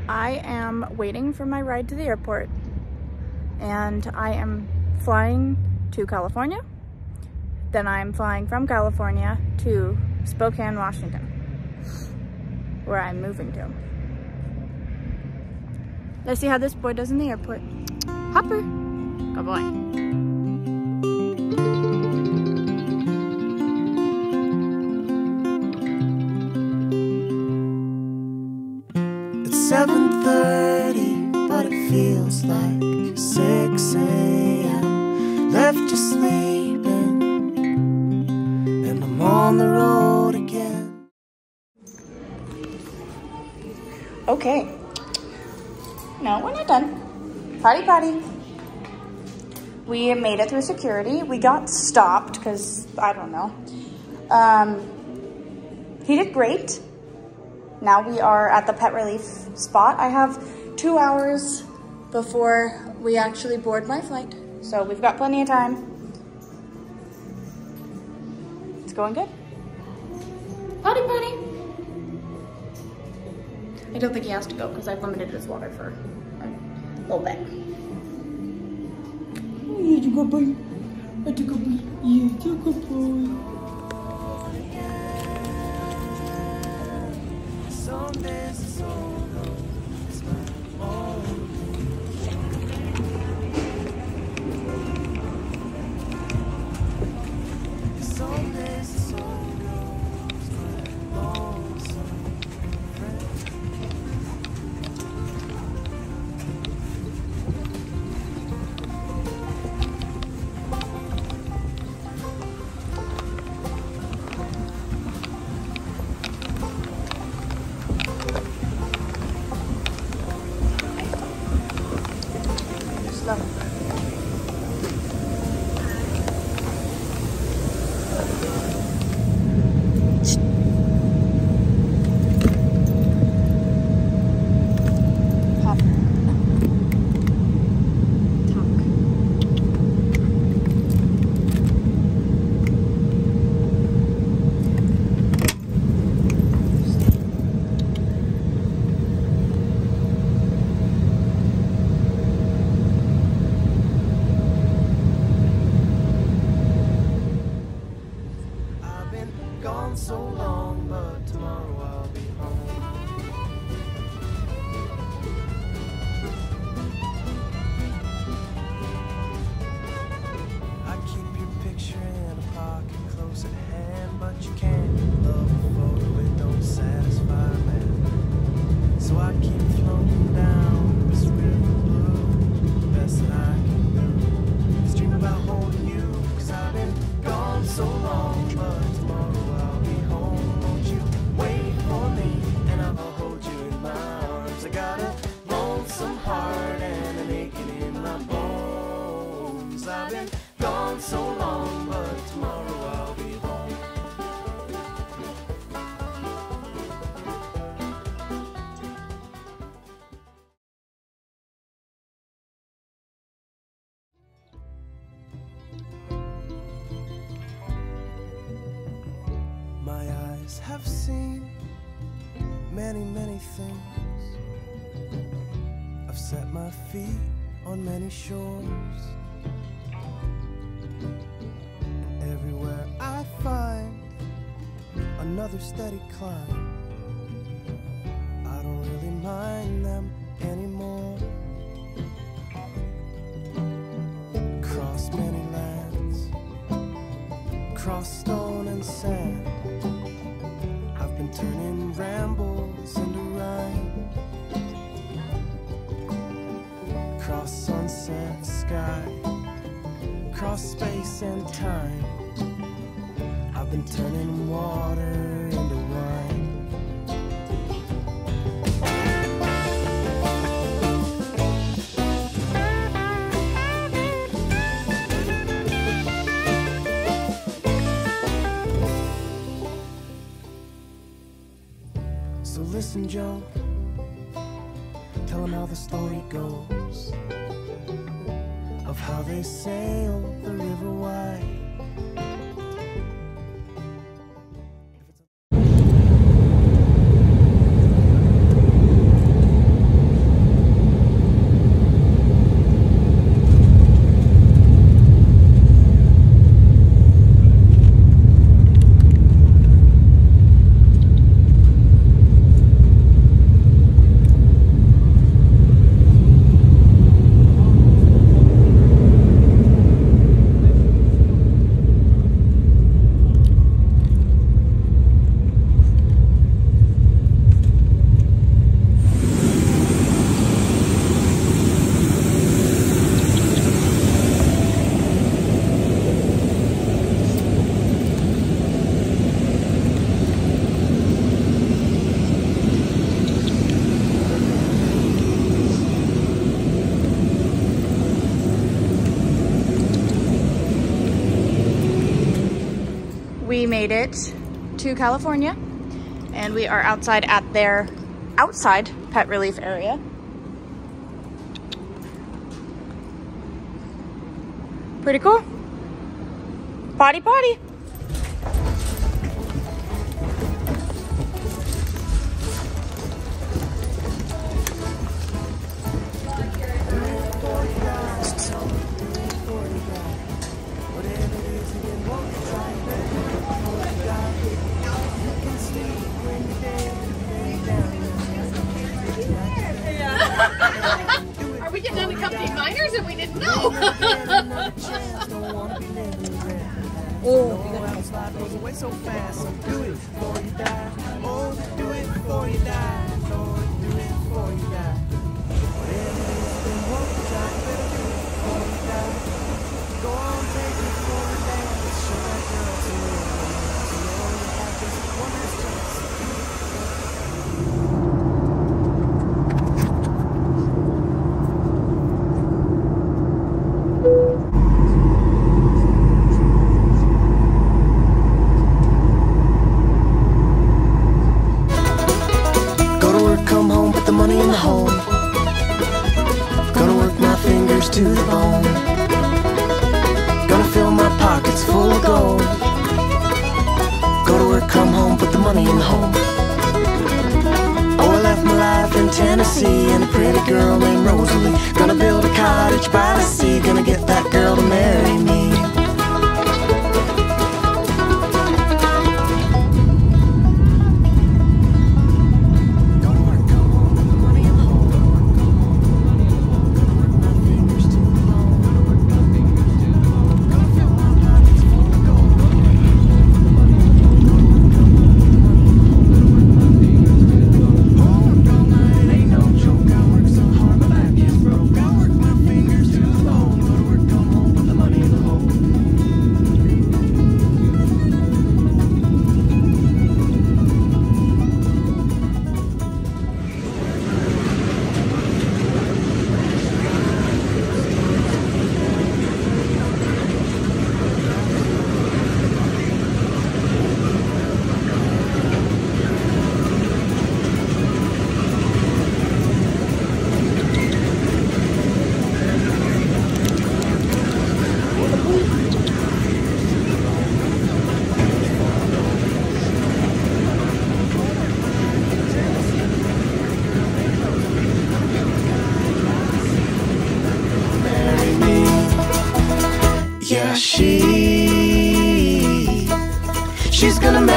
I am waiting for my ride to the airport, and I am flying to California. Then I'm flying from California to Spokane, Washington, where I'm moving to. Let's see how this boy does in the airport. Hopper, good boy. It's 7:30, but it feels like 6 a.m. Left you sleeping, and I'm on the road again. Okay. No, we're not done. Potty potty. We made it through security. We got stopped because, I don't know. He did great. Now we are at the pet relief spot. I have 2 hours before we actually board my flight. So we've got plenty of time. It's going good. Potty potty. I don't think he has to go because I've limited his water for a little bit. Oh, you're a good boy. You're a good boy. You're a good boy. So long, but tomorrow I'll be home. I keep your picture in a pocket close at hand, but you can't love a photo, it don't satisfy, man. So I keep floating down this river blue. The best that I can do is dream about holding you, 'cause I've been gone so long, but tomorrow I'll be home. Won't you wait for me, and I'll hold you in my arms. I got a lonesome heart and an aching in my bones. I've been gone so long, but tomorrow I'll be home. My eyes have seen many, many things. I've set my feet on many shores. And everywhere I find another steady climb, I don't really mind them anymore. Across many lands, across stone and sand, I've been turning rambles into rhyme. Across sunset and sky, across space and time, I've been turning water into wine. So listen, Joe, tell 'em how the story goes, of how they sailed the river wide. made it to California, and we are outside at their pet relief area. Pretty cool. Potty potty. Are we getting unaccompanied minors and we didn't know? Life goes away so fast, so do it before you die. Oh, do it before you die. Lord, do it before you die. Whatever it is, then won't you try? Better do it before you die. Go on, take it before you die. Let's show that girl to live. So you only have this one last chance. Money in the hole. Gonna work my fingers to the bone. Gonna fill my pockets full of gold. Go to work, come home, put the money in the hole. Oh, I left my life in Tennessee and a pretty girl named Rosalie. Gonna build a cottage by the sea. Gonna get that girl to marry me. Yeah, she's gonna